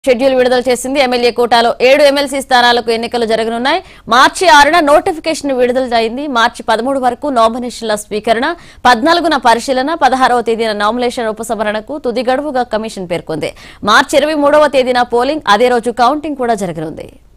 Schedule విడుదల చేసింది. MLA కోటాలో 7 ఎమ్మెల్సీ స్థానాలకు ఎన్నికలు జరగనున్నాయి. మార్చి 6న నోటిఫికేషన్ విడుదల అయింది. మార్చి 13 వరకు నామినేషన్ల స్వీకరణ, 14న పరిశీలన, 16వ తేదీన నామినేషన్ ఉపసంహరణకు తుది గడువుగా కమిషన్ పేర్కొంది. మార్చి 23వ తేదీన పోలింగ్, అదే రోజు కౌంటింగ్ కూడా జరగనుంది.